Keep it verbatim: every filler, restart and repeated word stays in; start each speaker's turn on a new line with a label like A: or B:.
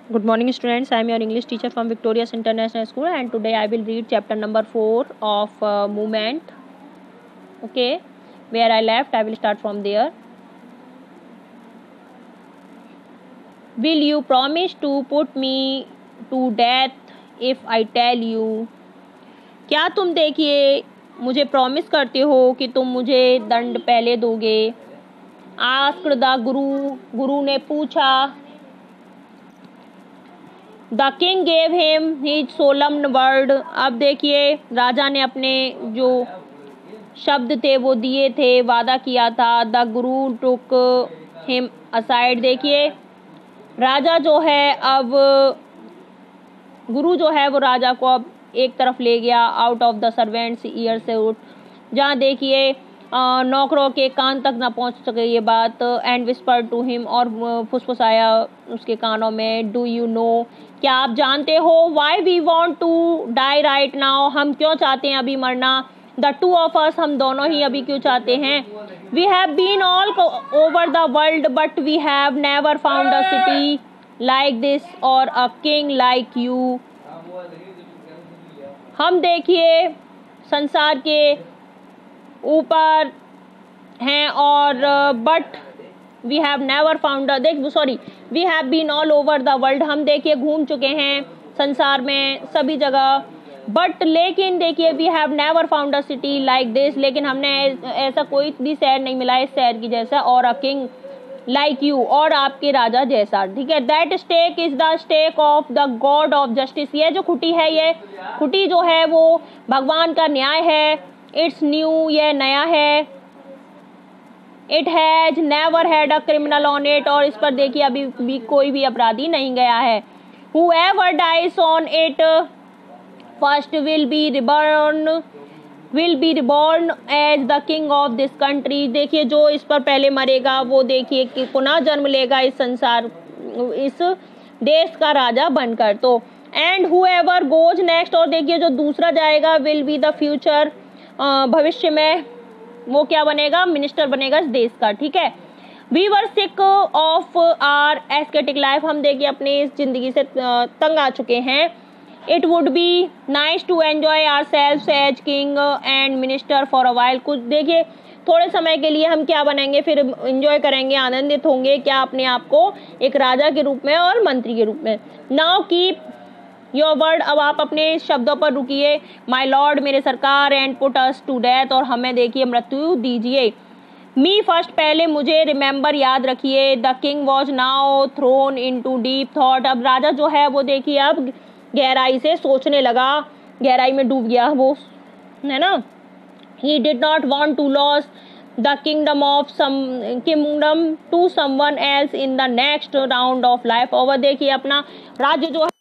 A: Good morning students, I am your English teacher from Victorious International School and today I will read chapter number four of uh, movement. Okay, where I left I will start from there. Will you promise to put me to death if I tell you? क्या तुम देखिए मुझे promise करते हो कि तुम मुझे दंड पहले दोगे? आस्क्ड द गुरु, गुरु ने पूछा. The king gave him his solemn word. अब देखिए राजा ने अपने जो शब्द थे वो दिए थे, वादा किया था. The Guru took him aside. देखिए राजा जो है, अब गुरु जो है वो राजा को अब एक तरफ ले गया. Out of the servants ear से उठ, जहाँ देखिए नौकरों के कान तक ना पहुंच सके ये बात. एंड विस्पर टू हिम, और फुसफुसाया उसके कानों में. डू यू नो, क्या आप जानते हो? Why we want to die right now, हम क्यों चाहते हैं अभी मरना? द टू ऑफ अस, हम दोनों ही अभी क्यों चाहते हैं? We have been all over the world but we have never found a city like this और अ किंग लाइक यू. हम देखिए संसार के ऊपर हैं और but we have never found देख sorry we have been all over the world, हम देखिए घूम चुके हैं संसार में सभी जगह. बट लेकिन देखिए we have never found a city like this, लेकिन हमने ऐसा कोई भी शहर नहीं मिला इस शहर की जैसा. और अ किंग लाइक यू, और आपके राजा जैसा. ठीक है. That stake is the stake of the god of justice. ये जो खुटी है, ये खुटी जो है वो भगवान का न्याय है. इट्स न्यू, ये नया है. It has never had a criminal on it, और इस पर देखिए अभी भी कोई भी अपराधी नहीं गया है. Whoever dies on it first will be reborn will be reborn as the king of this country. देखिए जो इस पर पहले मरेगा वो देखिए कि पुनः जन्म लेगा इस संसार, इस देश का राजा बनकर. तो एंड whoever goes next, और देखिए जो दूसरा जाएगा will be the future, भविष्य में वो क्या बनेगा? मिनिस्टर बनेगा इस देश का. ठीक है. We were sick of our ascetic life, हम देखिए अपनी इस जिंदगी से तंग आ चुके हैं. It would be nice to enjoy our self as king and minister for a while. कुछ देखिए थोड़े समय के लिए हम क्या बनेंगे, फिर एंजॉय करेंगे, आनंदित होंगे क्या अपने आप को एक राजा के रूप में और मंत्री के रूप में. नाउ कीप योर वर्ड, अब आप अपने शब्दों पर रुकिए. माई लॉर्ड, मेरे सरकार. And put us to death, और हमें देखिए मृत्यु दीजिए. मी फर्स्ट, पहले मुझे. रिमेंबर, याद रखिए. The king was now thrown into deep thought. अब राजा जो है वो देखिए अब गहराई से सोचने लगा, गहराई में डूब गया वो, है ना. He did not want to lose the kingdom of some kingdom to someone else in the next round of life. और देखिए अपना राज्य जो